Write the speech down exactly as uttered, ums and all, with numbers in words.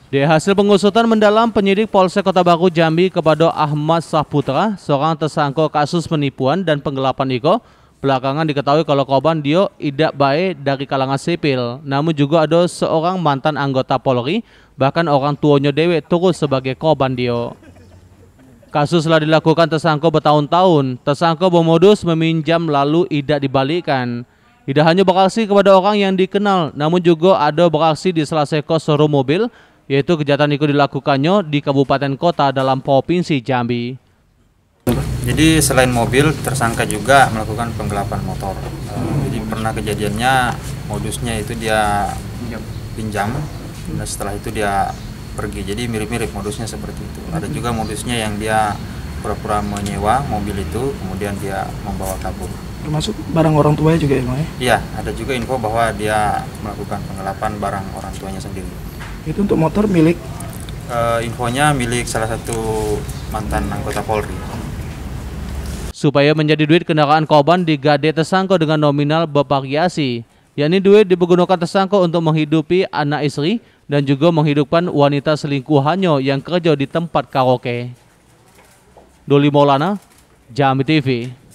Di hasil pengusutan mendalam, penyidik Polsek Kota Baru Jambi kepada Ahmad Saputra, seorang tersangka kasus penipuan dan penggelapan iko, belakangan diketahui kalau korban dia tidak baik dari kalangan sipil, namun juga ada seorang mantan anggota Polri, bahkan orang tuanya dewe turut sebagai korban dia. Kasus telah dilakukan tersangka bertahun-tahun. Tersangka bermodus meminjam lalu tidak dibalikkan. Tidak hanya beraksi kepada orang yang dikenal, namun juga ada beraksi di salah satu showroom mobil, yaitu kejahatan itu dilakukannya di kabupaten kota dalam provinsi Jambi. Jadi selain mobil, tersangka juga melakukan penggelapan motor. Jadi pernah kejadiannya modusnya itu dia pinjam, dan setelah itu dia pergi. Jadi mirip-mirip modusnya seperti itu. Ada juga modusnya yang dia pura-pura menyewa mobil itu, kemudian dia membawa kabur. Termasuk barang orang tuanya juga ya, Bang? Iya, ada juga info bahwa dia melakukan penggelapan barang orang tuanya sendiri. Itu untuk motor milik? Uh, infonya milik salah satu mantan anggota Polri. Supaya menjadi duit kendaraan korban digade tersangka dengan nominal bervariasi, yakni duit dipergunakan tersangka untuk menghidupi anak istri dan juga menghidupkan wanita selingkuhannya yang kerja di tempat karaoke. Doli Maulana, Jambi T V.